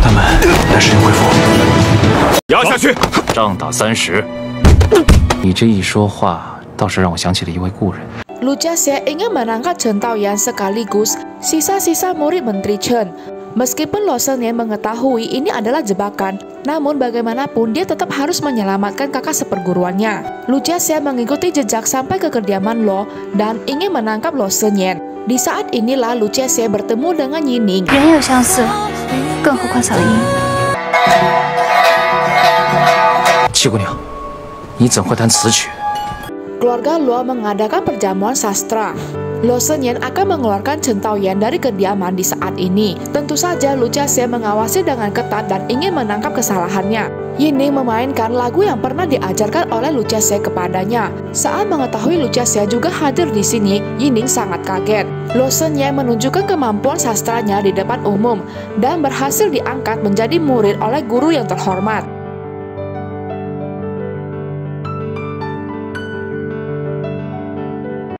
他们来实行恢复。 压下去！ 仗打30。你这一说话，倒是让我想起了一位故人。 Lucia Xie ingin mengangkat Chen Taoyan sekaligus sisa-sisa murid Menteri Chen. Meskipun Luo Shenyan mengetahui ini adalah jebakan, namun bagaimanapun dia tetap harus menyelamatkan kakak seperguruannya. Lucia Xie mengikuti jejak sampai ke kediaman Luo dan ingin menangkap Luo Shenyan. Di saat inilah Lucia Xie bertemu dengan Yining. 人有相似，更何况小樱。 七姑娘，你怎会弹此曲？ Keluarga Luo mengadakan perjamuan sastra. Luo Shenyan akan mengeluarkan Chen Taoyan dari kediaman di saat ini. Tentu saja Lucia Xie mengawasi dengan ketat dan ingin menangkap kesalahannya. Yining memainkan lagu yang pernah diajarkan oleh Lucia Xie kepadanya. Saat mengetahui Lucia Xie juga hadir di sini, Yining sangat kaget. Luo Shenyan menunjukkan kemampuan sastranya di depan umum dan berhasil diangkat menjadi murid oleh guru yang terhormat.